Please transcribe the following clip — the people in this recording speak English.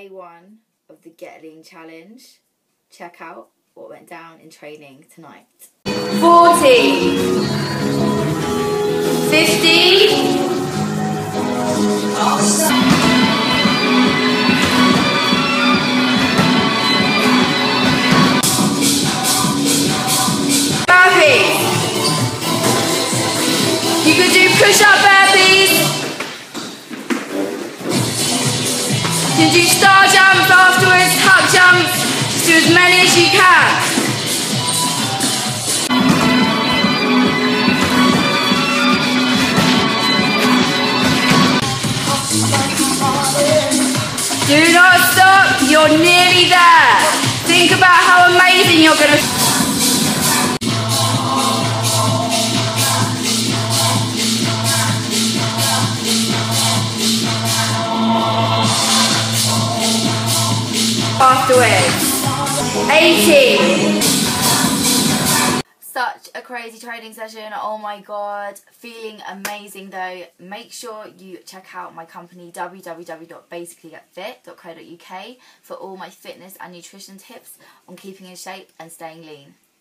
day 1 of the Get Lean Challenge. Check out what went down in training tonight. 40, 50, burpees. You could do push-up burpees. You can do star jumps afterwards, tuck jumps. Just do as many as you can. Do not stop, you're nearly there. Think about how amazing you're going to... afterwards. 80. Such a crazy training session, oh my god, feeling amazing though. Make sure you check out my company www.basicallygetfit.co.uk for all my fitness and nutrition tips on keeping in shape and staying lean.